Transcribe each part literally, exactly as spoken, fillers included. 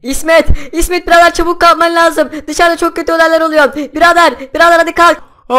İsmet, İsmet birader çabuk kalkman lazım. Dışarıda çok kötü olaylar oluyor. Birader, birader hadi kalk.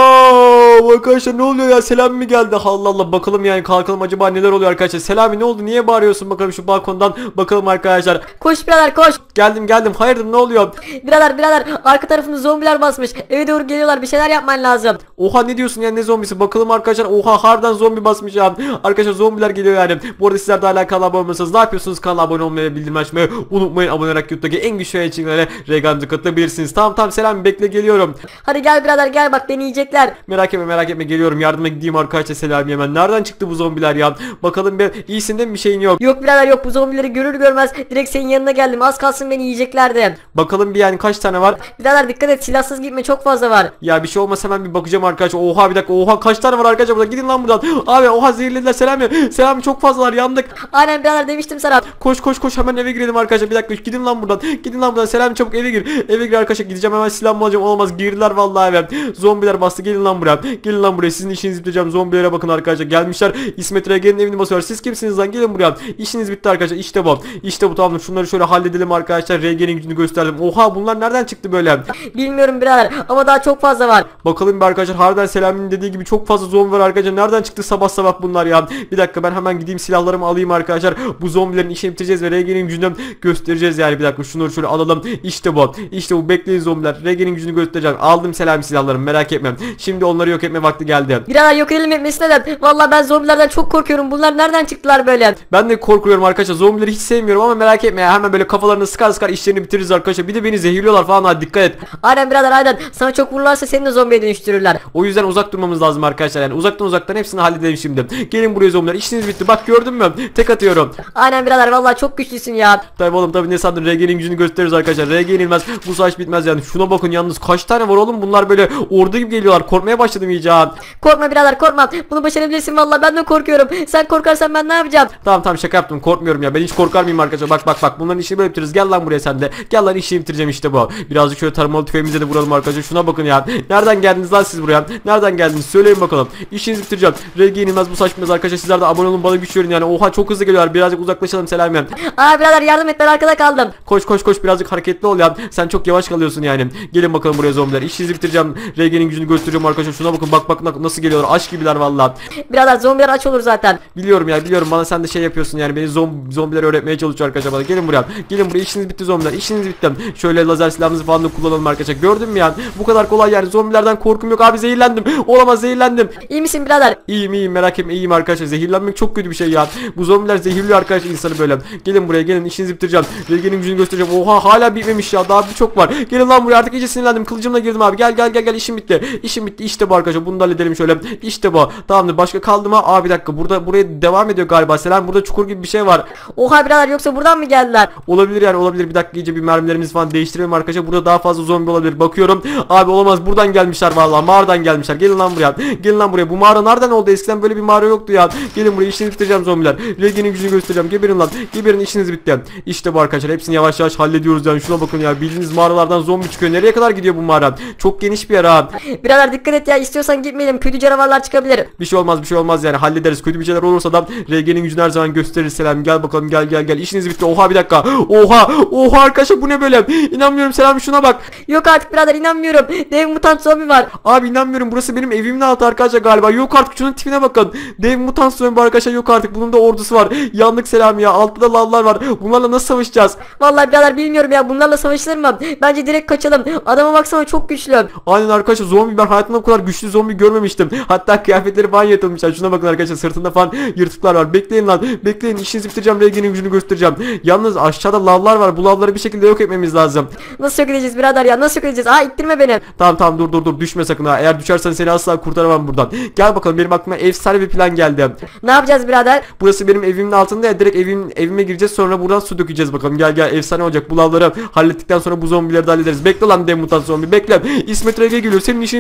Aa, arkadaşlar ne oluyor ya? Selami mi geldi? Allah Allah, bakalım yani, kalkalım, acaba neler oluyor arkadaşlar? Selami ne oldu? Niye bağırıyorsun bakalım şu balkondan? Bakalım arkadaşlar. Koş birader koş. Geldim geldim. Hayırdır, ne oluyor? Birader birader arka tarafını zombiler basmış. Eve doğru geliyorlar, bir şeyler yapman lazım. Oha, ne diyorsun ya, ne zombisi? Bakalım arkadaşlar. Oha, harbiden zombi basmış ya. Arkadaşlar zombiler geliyor yani. Bu arada sizler de hala kanala abone olmasanız ne yapıyorsunuz? Kanala abone olmayı, bildirim açmayı unutmayın. Abone olarak YouTube'daki en güçlü yayıncılara reganımıza katılabilirsiniz. Tamam tamam Selami, bekle, geliyorum. Hadi gel birader gel, bak beni yiyecekler. Merak etme merak etme, geliyorum, yardıma gideyim arkadaşlar. Selami hemen. Nereden çıktı bu zombiler ya? Bakalım bir, iyisin değil mi, bir şeyin yok? Yok birader yok, bu zombileri görür görmez direkt senin yanına geldim. Az kalsın beni yiyeceklerdi. Bakalım bir, yani kaç tane var? Birader dikkat et, silahsız gitme, çok fazla var. Ya bir şey olmasa hemen bir bakacağım arkadaşlar. Oha bir dakika, oha kaç tane var arkadaşlar burada? Gidin lan buradan. Abi oha, zehirlediler Selami. Selami çok fazlalar, yandık. Aynen birader, demiştim sana. Koş koş koş, hemen eve girelim arkadaşlar. Bir dakika, gidin lan buradan. Gidin lan buradan. Selami çabuk eve gir. Eve gir arkadaşlar, gideceğim hemen, silahımı alacağım. Olmaz, girdiler vallahi eve. Zombiler bastı, gelin lan buraya. Gelin lan buraya, sizin işinizi bitireceğim. Zombilere bakın arkadaşlar, gelmişler. İsmet Regen'in evini basıyorlar. Siz kimsiniz lan? Gelin buraya. İşiniz bitti arkadaşlar. İşte bu. İşte bu, tamam. Şunları şöyle halledelim arkadaşlar. Regen'in gücünü gösterdim. Oha, bunlar nereden çıktı böyle? Bilmiyorum birader ama daha çok fazla var. Bakalım bir arkadaşlar, harbiden Selami'nin dediği gibi çok fazla zombi var arkadaşlar. Nereden çıktı sabah sabah bunlar ya? Bir dakika, ben hemen gideyim silahlarımı alayım arkadaşlar. Bu zombilerin işini bitireceğiz ve Regen'in gücünü göstereceğiz yani. Bir dakika, şunları şöyle alalım. İşte bu. İşte bu, bekleyin zombiler. Regen'in gücünü göstereceğim. Aldım Selami silahlarımı, merak etme. Şimdi onları yok etme vakti geldi. Birader yok edelim etmesine de. Vallahi ben zombilerden çok korkuyorum. Bunlar nereden çıktılar böyle? Ben de korkuyorum arkadaşlar. Zombileri hiç sevmiyorum ama merak etme ya. Hemen böyle kafalarını sıkar sıkar işlerini bitiririz arkadaşlar. Bir de beni zehirliyorlar falan, hadi dikkat et. Aynen birader aynen. Sana çok vururlarsa seni de zombiye dönüştürürler. O yüzden uzak durmamız lazım arkadaşlar. Yani uzaktan uzaktan hepsini halledelim şimdi. Gelin buraya zombiler. İşiniz bitti. Bak gördün mü? Tek atıyorum. Aynen birader, vallahi çok güçlüsün ya. Tabii oğlum, tabii, ne sandın? R G'nin gücünü gösteririz arkadaşlar. R G yenilmez. Bu savaş bitmez yani. Şuna bakın yalnız, kaç tane var oğlum? Bunlar böyle ordu gibi geliyorlar. Korkmaya başladım iyice ha. Korkma birader korkma. Bunu başarabilirsin vallahi, ben de korkuyorum. Sen korkarsan ben ne yapacağım? Tamam tamam, şaka yaptım, korkmuyorum ya. Ben hiç korkar mıyım arkadaşlar? Bak bak bak, bunların işini böyle bitiririz. Gel lan buraya sen de. Gel lan, işini bitireceğim işte bu. Birazcık şöyle tarımalı tüfeğimize de vuralım arkadaşlar. Şuna bakın ya. Nereden geldiniz lan siz buraya? Nereden geldiniz? Söyleyin bakalım. İşinizi bitireceğim. R G yenilmez, bu saç bitmez arkadaşlar. Sizler de abone olun, bana güç verin yani. Oha, çok hızlı geliyorlar. Birazcık uzaklaşalım Selami. Aa birader yardım et, ben arkada kaldım. Koş koş koş, birazcık hareketli ol ya. Sen çok yavaş kalıyorsun yani. Gelin bakalım buraya zombiler. İşinizi bitireceğim. R G'nin gücünü göstereceğim arkadaşlar. Şuna bakın, bak bak nasıl geliyorlar. Aşk gibiler vallahi. Birader zombiler aç olur zaten. Biliyorum ya, biliyorum, bana sen de şey yapıyorsun yani, beni zom zombileri öğretmeye çalışıyor arkadaşlar bana. Gelin buraya. Gelin buraya, işiniz bitti zombiler. İşiniz bitti. Şöyle lazer silahımızı falan da kullanalım arkadaşlar. Gördün mü yani? Bu kadar kolay yani. Zombilerden korkum yok abi, zehirlendim. Olamaz, zehirlendim. İyi misin birader? İyiyim iyiyim, merak etme, iyiyim arkadaşlar. Zehirlenmek çok kötü bir şey ya. Bu zombiler zehirliyor arkadaşlar insanı böyle. Gelin buraya, gelin, işinizi bitireceğim. Regen'in gücünü göstereceğim. Oha, hala bitmemiş ya. Daha birçok var. Gelin lan buraya, artık iyice sinirlendim. Kılıcımla girdim abi. Gel gel gel gel, işim bitti. İşim bitti. İşte bu arkadaşlar. Bunu da halledelim şöyle. İşte bu. Tamamdır. Başka kaldı mı? Aa bir dakika. Burada buraya devam ediyor galiba. Selam, burada çukur gibi bir şey var. Oha birader, yoksa buradan mı geldiler? Olabilir yani, olabilir. Bir dakika, iyice bir mermilerimizi falan değiştirelim arkadaşlar. Burada daha fazla zombi olabilir. Bakıyorum. Abi olamaz. Buradan gelmişler vallahi. Mağaradan gelmişler. Gelin lan buraya. Gelin lan buraya. Bu mağara nereden oldu? Eskiden böyle bir mağara yoktu ya. Gelin buraya, işinizi bitireceğim zombiler. Regen'in gücünü göstereceğim. Geberin lan. Geberin, işiniz bitti. İşte bu arkadaşlar. Hepsini yavaş yavaş hallediyoruz yani. Şuna bakın ya. Bildiğiniz mağaralardan zombi çıkıyor. Nereye kadar gidiyor bu mağara? Çok geniş bir yer ha. Birader dikkat et ya, istiyorsan gitmeyelim. Kötü canavarlar çıkabilir. Bir şey olmaz, bir şey olmaz yani, hallederiz. Kötü bir şeyler olursa da R G'nin gücünü her zaman gösterir Selam. Gel bakalım, gel gel gel. İşiniz bitti. Oha bir dakika. Oha. Oha arkadaşlar, bu ne böyle? İnanmıyorum Selam, şuna bak. Yok artık birader, inanmıyorum. Dev mutant zombi var. Abi inanmıyorum, burası benim evimin altı arkadaşlar galiba. Yok artık, şunun tipine bakın. Dev mutant zombi arkadaşlar, yok artık. Bunun da ordusu var. Yandık Selam ya. Altta da lavlar var. Bunlarla nasıl savaşacağız? Vallahi birader bilmiyorum ya, bunlarla savaşılır mı? Bence direkt kaçalım. Adama baksana, çok güçlü. Aynen arkadaşlar, zombi, ben hayatımda bu kadar güçlü zombi görmemiştim. Hatta kıyafetleri falan yırtılmışlar. Şuna bakın arkadaşlar, sırtında falan yırtıklar var. Bekleyin lan, bekleyin, işinizi bitireceğim. R G'nin gücünü göstereceğim. Yalnız aşağıda lavlar var. Bu lavları bir şekilde yok etmemiz lazım. Nasıl yok edeceğiz birader ya, nasıl yok edeceğiz? Aa ittirme beni. Tamam tamam, dur dur dur, düşme sakın ha. Eğer düşersen seni asla kurtaramam buradan. Gel bakalım, benim aklıma efsane bir plan geldi. Ne yapacağız birader? Burası benim evimin altında ya, direkt evim, evime gireceğiz, sonra buradan su dökeceğiz bakalım. Gel gel, efsane olacak. Bu lavları hallettikten sonra bu zombileri de hallederiz. Bekle lan dev mutant zombi, bekle. İsmet R G geliyor, senin işini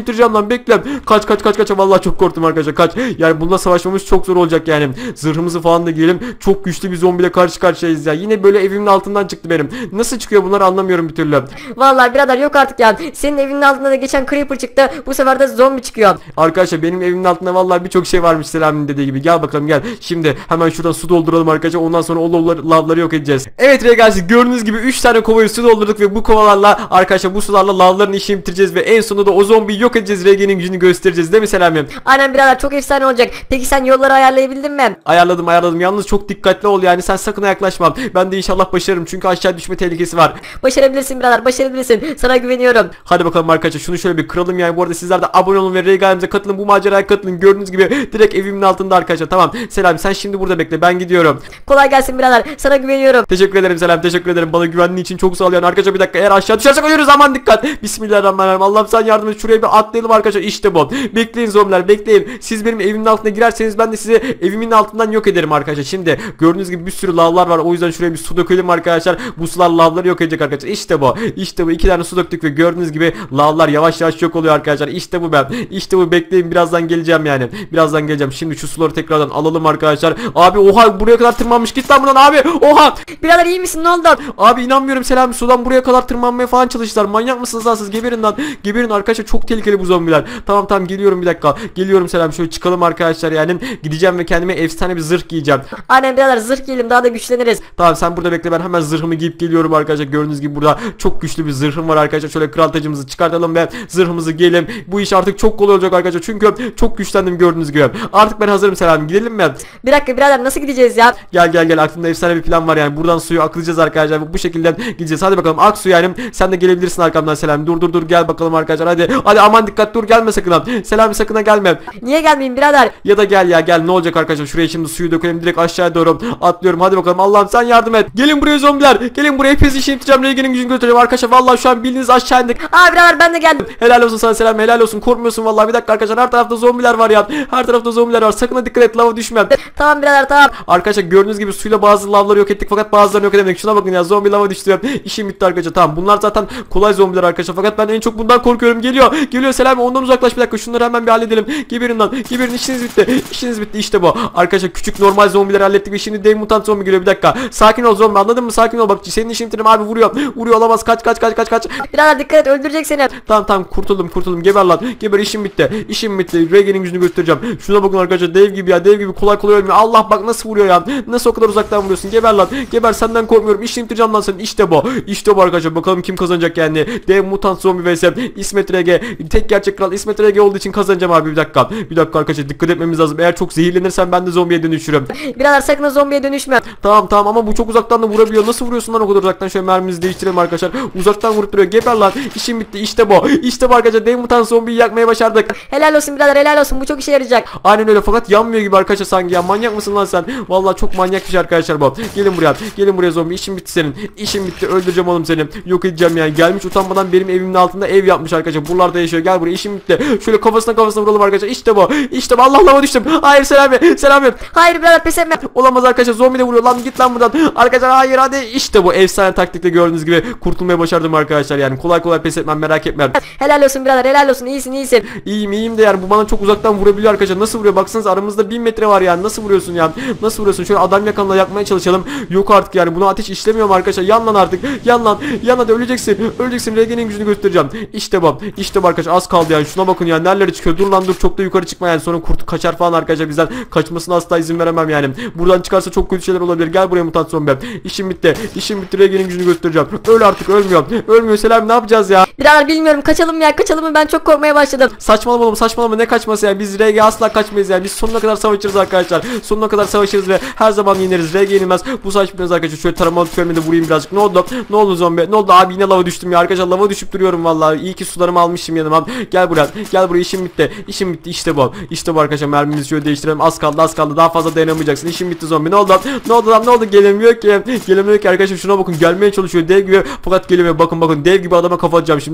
bitireceğim lan, bekle. Kaç kaç kaç kaç, vallahi çok korktum arkadaşlar, kaç. Yani bununla savaşmamız çok zor olacak yani. Zırhımızı falan da giyelim. Çok güçlü bir zombiyle karşı karşıyayız ya. Yine böyle evimin altından çıktı benim. Nasıl çıkıyor bunları anlamıyorum bir türlü. Vallahi birader yok artık ya. Senin evinin altında da geçen creeper çıktı. Bu sefer de zombi çıkıyor. Arkadaşlar benim evimin altında vallahi birçok şey varmış Selami'nin dediği gibi. Gel bakalım gel. Şimdi hemen şuradan su dolduralım arkadaşlar. Ondan sonra o lavları, lavları yok edeceğiz. Evet arkadaşlar, gördüğünüz gibi üç tane kovayı su doldurduk ve bu kovalarla arkadaşlar bu sularla lavların işini bitireceğiz ve en sonunda da o zombiyi yok edeceğiz. R G'nin gücünü göstereceğiz değil mi Selami? Aynen birader, çok efsane olacak. Peki sen yolları ayarlayabildin mi? Ayarladım ayarladım. Yalnız çok dikkatli ol yani, sen sakın yaklaşma. Ben de inşallah başarırım çünkü aşağı düşme tehlikesi var. Başarabilirsin birader, başarabilirsin. Sana güveniyorum. Hadi bakalım arkadaşlar, şunu şöyle bir kıralım yani. Bu arada sizler de abone olun ve R G ailemize katılın, bu maceraya katılın. Gördüğünüz gibi direkt evimin altında arkadaşlar. Tamam Selam, sen şimdi burada bekle, ben gidiyorum. Kolay gelsin birader. Sana güveniyorum. Teşekkür ederim Selam, teşekkür ederim. Bana güvenliğin için çok sağ ol yani. Arkadaşlar bir dakika, eğer aşağı düşersek ölürüz, aman dikkat. Bismillahirrahmanirrahim. Allah'ım sen yardım et, şuraya bir atlayalım arkadaşlar. İşte bu. Bekleyin zombiler, bekleyin. Siz benim evimin altına girerseniz ben de sizi evimin altından yok ederim arkadaşlar. Şimdi gördüğünüz gibi bir sürü lavlar var. O yüzden şuraya bir su dökelim arkadaşlar. Bu sular lavları yok edecek arkadaşlar. İşte bu. İşte bu. İki tane su döktük ve gördüğünüz gibi lavlar yavaş yavaş yok oluyor arkadaşlar. İşte bu ben. İşte bu, bekleyin, birazdan geleceğim yani. Birazdan geleceğim. Şimdi şu suları tekrardan alalım arkadaşlar. Abi oha, buraya kadar tırmanmış. Git lan buradan abi. Oha. Birader iyi misin, ne oldu? Abi inanmıyorum Selami, sudan buraya kadar tırmanmaya falan çalıştılar. Manyak mısınız lan siz? Geberin lan. Geberin arkadaşlar, çok tehlikeli bu zombiler. Tamam tamam geliyorum, bir dakika. Geliyorum Selam, şöyle çıkalım arkadaşlar yani. Gideceğim ve kendime efsane bir zırh giyeceğim. Aynen birader, zırh giyelim, daha da güçleniriz. Tamam sen burada bekle, ben hemen zırhımı giyip geliyorum arkadaşlar. Gördüğünüz gibi burada çok güçlü bir zırhım var arkadaşlar. Şöyle kral tacımızı çıkartalım ve zırhımızı giyelim. Bu iş artık çok kolay olacak arkadaşlar. Çünkü çok güçlendim gördüğünüz gibi. Artık ben hazırım Selam, gidelim mi? Bir dakika birader, nasıl gideceğiz ya? Gel gel gel, aklımda efsane bir plan var yani. Buradan suyu aklayacağız arkadaşlar. Bu şekilde gideceğiz. Hadi bakalım ak su yani. Sen de gelebilirsin arkamdan Selam. Dur dur dur, gel bakalım arkadaşlar. Hadi hadi, aman dikkat, dur gelme sakın ha. Selam sakın ha gelme. Niye gelmeyeyim birader? Ya da gel ya gel, ne olacak arkadaşlar, şuraya şimdi suyu dökelim, direkt aşağıya doğru atlıyorum. Hadi bakalım, Allah'ım sen yardım et. Gelin buraya zombiler, gelin buraya, hepinizi işini bitireceğim. R G'nin gücünü götüreceğim arkadaşlar. Vallahi şu an bildiğiniz aşağı indik. Aa birader, ben de geldim. Helal olsun sana Selam, helal olsun, korkmuyorsun vallahi. Bir dakika arkadaşlar, her tarafta zombiler var ya, her tarafta zombiler var, sakın ha dikkat et, lava düşme. Tamam birader, tamam. Arkadaşlar gördüğünüz gibi suyla bazı lavları yok ettik fakat bazılarını yok edemedik. Şuna bakın ya, zombi lava düştü. İşim bitti arkadaşlar. Tamam bunlar zaten kolay zombiler arkadaşlar fakat ben en çok bundan korkuyorum. Geliyor geliyor Selam, ondan uzaklaş, bir dakika şunları hemen bir halledelim. Geberin lan, geberin, işiniz bitti, işiniz bitti. İşte bu arkadaşlar, küçük normal zombileri hallettik ve şimdi dev mutant zombi geliyor. Bir dakika, sakin ol zombi, anladın mı? Sakin ol, bak senin işini bitirdim abi. Vuruyor vuruyor, olamaz, kaç kaç kaç kaç kaç. Birader dikkat et, öldürecek seni. Tamam tamam, kurtuldum kurtuldum, geber lan geber, işim bitti, işim bitti. R G'nin gücünü göstereceğim. Şuna bakın arkadaşlar, dev gibi ya, dev gibi, kolay kolay ölmüyor. Allah bak nasıl vuruyor ya, nasıl o kadar uzaktan vuruyorsun. Geber lan geber, senden korkmuyorum, işini bitireceğim lan senin. İşte bu, işte bu arkadaşlar, bakalım kim kazanacak yani. Dev mutant zombi vs İsmet R G. Tek gerçek kral İsmet R G olduğu için kazanacağım abi. Bir dakika bir dakika arkadaşlar, dikkat etmemiz lazım. Eğer çok zehirlenirsen ben de zombiye dönüşürüm. Birader sakın o zombiye dönüşme. Tamam tamam, ama bu çok uzaktan da vurabiliyor. Nasıl vuruyorsun lan o kadar uzaktan? Şöyle mermimizi değiştirelim arkadaşlar. Uzaktan vurup duruyor. Geber lan, işim bitti. İşte bu, işte bu arkadaşlar, dev mutant zombiyi yakmaya başardık. Helal olsun birader, helal olsun, bu çok işe yarayacak. Aynen öyle, fakat yanmıyor gibi arkadaşlar sanki ya. Manyak mısın lan sen? Vallahi çok manyak bir şey arkadaşlar bu. Gelin buraya, gelin buraya zombi, işim bitti senin. İşim bitti, öldüreceğim oğlum seni. Yok edeceğim yani. Gelmiş utanmadan benim evimin altında ev yapmış arkadaşlar. Buralarda yaşıyor. Gel buraya, işim bitti. Şöyle kafasına kafasına vuralım arkadaşlar. İşte bu, işte bu. Allah lava düştüm. Hayır Selami, Selami. Hayır birader, pes etme. Olamaz arkadaşlar, zombi de vuruyor lan, git lan buradan. Arkadaşlar hayır, hadi. İşte bu efsane taktikle gördüğünüz gibi kurtulmaya başardım arkadaşlar yani. Kolay kolay pes etmem, merak etmem. Helal olsun birader, helal olsun, iyisin iyisin. İyiyim iyiyim de yani, bu bana çok uzaktan vurabiliyor arkadaşlar. Nasıl vuruyor baksanız, aramızda bin metre var yani. Nasıl vuruyorsun ya? Nasıl vuruyorsun? Şöyle adam yakanla yakmaya çalışalım. Yok artık yani, buna ateş işlemiyor mu arkadaşlar? Yan lan artık. Yan lan. Yan hadi, öleceksin. Öleceksin. R G'nin gücünü göstereceğim. İşte bu. İşte bu arkadaşlar, az kaldı yani. Şuna bakın ya, nerelere çıkıyor. Dur lan dur, çok da yukarı çıkma yani. Sonra kurt kaçar falan arkadaşlar bizden. Kaçmasına asla izin veremem yani. Buradan çıkarsa çok kötü şeyler olabilir. Gel buraya mutant zombi. İşim bitti. İşim bitti. R G'nin gücünü göstereceğim. Öl artık, ölmüyor. Ölmüyor Selam, ne yapacağız ya? Birader bilmiyorum, kaçalım ya, kaçalım mı? Ben çok korkmaya başladım. Saçmalama oğlum, saçmalama, ne kaçması ya? Biz R G asla kaçmayız yani. Biz sonuna kadar savaşırız arkadaşlar. Sonuna kadar savaşırız ve her zaman yeneriz. R G yenilmez. Bu savaş bitmez arkadaşlar. Şöyle taramalı tüfeğimle de vurayım birazcık. Ne oldu? Ne oldu zombi? Ne oldu abi? Yine lava düştüm ya arkadaşlar. Lava düşüp duruyorum vallahi. İyi ki sularımı almışım yanıma. Gel buraya. Gel buraya, işim bitti. İşim bitti. İşte bu. İşte bu arkadaşlar. Mermimizi şöyle değiştirelim. Az kaldı, az kaldı. Daha fazla dayanamayacaksın. İşim bitti zombi. Ne oldu? Ne oldu lan? Ne oldu? Gelemiyor ki. Gelemiyor ki arkadaşlar. Şuna bakın. Gelmeye çalışıyor. Dev gibi. Fakat gelemiyor. Bakın bakın. Dev gibi adama kafa atacağım şimdi.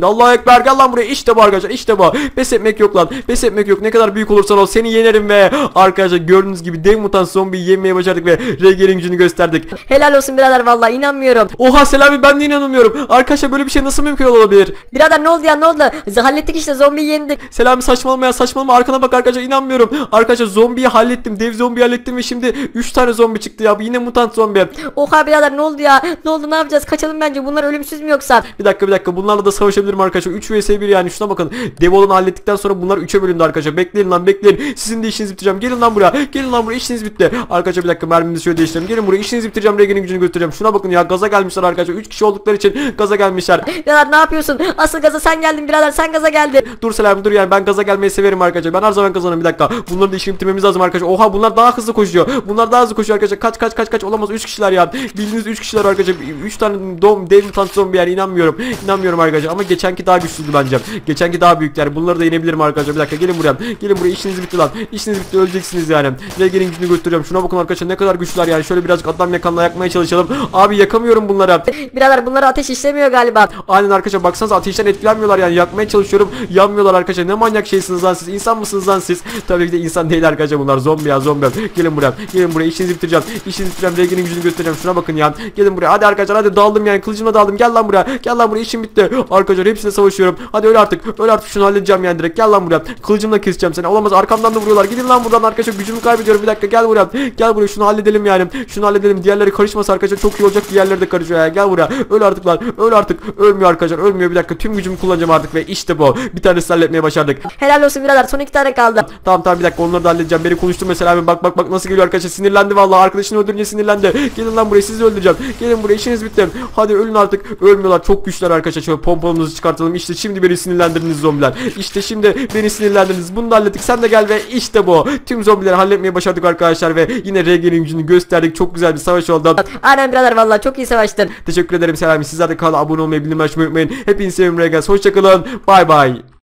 şimdi. Allahu Ekber, gel lan buraya. İşte bu arkadaşlar, işte bu. Pes etmek yok lan. Pes etmek yok. Ne kadar büyük olursan ol seni yenerim ve arkadaşlar gördüğünüz gibi dev mutant zombiyi yenmeye başardık ve R G'nin gücünü gösterdik. Helal olsun birader, vallahi inanmıyorum. Oha Selami, ben de inanamıyorum. Arkadaşlar böyle bir şey nasıl mümkün olabilir? Birader ne oldu ya, ne oldu? Hallettik işte, zombiyi yendik. Selami saçmalama ya, saçmalama, arkana bak arkadaşlar, inanmıyorum. Arkadaşlar zombiyi hallettim, dev zombiyi hallettim ve şimdi üç tane zombi çıktı ya, yine mutant zombi. Oha birader, ne oldu ya? Ne oldu, ne yapacağız? Kaçalım bence. Bunlar ölümsüz mü yoksa? Bir dakika bir dakika, bunlarla da savaşabilirim arkadaşlar. üç vs bir yani, şuna bakın. Dev olanı hallettikten sonra bunlar üçe bölündü arkadaşlar. Bekleyin lan, bekleyin. Sizin de işinizi bitireceğim. Gelin lan buraya. Gelin lan buraya, işiniz bitti. Arkadaşlar bir dakika, mermimizi şöyle değiştirelim. Gelin buraya, işinizi bitireceğim. R G'nin gücünü göstereceğim. Şuna bakın ya, gaza gelmişler arkadaşlar. üç kişi oldukları için gaza gelmişler. Birader ne yapıyorsun? Asıl gaza sen geldin birader, sen gaza geldin. Dur Selami dur, yani ben gaza gelmeyi severim arkadaşlar. Ben her zaman kazanırım. Bir dakika. Bunların da işini bitirmemiz lazım arkadaşlar. Oha, bunlar daha hızlı koşuyor. Bunlar daha hızlı koşuyor arkadaşlar. Kaç kaç kaç kaç, olamaz, üç kişiler ya. Bildiğiniz üç kişiler arkadaşlar. üç tane dom dev mutant zombi yani, inanmıyorum. İnanmıyorum arkadaşlar, ama geçenki daha güçlüydü bence. Geçenki daha büyükler. Bunları da yenebilirim arkadaşlar. Bir dakika, gelin buraya. Gelin buraya, işiniz bitti lan. İşiniz bitti, öleceksiniz yani. R G'nin gücünü göstereceğim. Şuna bakın arkadaşlar, ne kadar güçlüler yani. Şöyle birazcık adam yakanla yakmaya çalışalım. Abi yakamıyorum bunları. Birader bunlara ateş işlemiyor galiba. Aynen arkadaşlar, baksanıza ateşten etkilenmiyorlar yani, yakmaya çalışıyorum, yanmıyorlar arkadaşlar. Ne manyak şeysiniz lan siz, insan mısınız lan siz? Tabii ki de insan değil arkadaşlar, bunlar zombi ya, zombi. Gelin buraya, gelin buraya, işinizi bitireceğim, işinizi bitireceğim, R G'nin gücünü göstereceğim. Şuna bakın ya, gelin buraya, hadi arkadaşlar, hadi daldım yani, kılıcımla daldım. Gel lan buraya, gel lan buraya, işim bitti arkadaşlar, hepsine savaşıyorum. Hadi öl artık, öl artık, şunu halledeceğim yani direkt. Gel lan buraya, kılıcımla keseceğim seni. Olamaz, arkamdan da vuruyorlar. Gidin lan buradan arkadaşlar, gücümü kaybediyorum. Bir dakika, gel buraya, gel buraya, şunu halledelim yani, şunu halledelim. Diğerleri karışmasa arkadaşlar çok iyi olacak, diğerleri de karışıyor ya. Gel buraya, öl artık lan, öl artık. Ölmüyor arkadaşlar, ölmüyor. Bir dakika, tüm gücümü kullanacağım artık ve işte bu. Bir tane halletmeye başardık. Helal olsun birader, son iki tane kaldı. Tamam tamam, bir dakika, onları da halledeceğim. Beni konuştu mesela abi, bak bak bak nasıl geliyor arkadaşlar, sinirlendi vallahi, arkadaşını öldürünce sinirlendi. Gelin lan buraya, sizi öldüreceğim. Gelin buraya, işiniz bitti. Hadi ölün artık. Ölmüyorlar, çok güçler arkadaşlar. Şöyle pompalımızı çıkartalım. İşte şimdi beni sinirlendirdiniz zombiler. İşte şimdi beni sinirlendirdiniz. Bunu da hallettik. Sen de gel ve işte bu. Tüm zombileri halletmeyi başardık arkadaşlar ve yine R G'nin gücünü gösterdik. Çok güzel bir savaş oldu. Aynen birader, vallahi çok iyi savaştın. Teşekkür ederim Selami. Sizler de kanala abone olmayı, bildirim açmayı unutmayın. Hepinizi seviyorum R G. Hoşçakalın. Bay bay.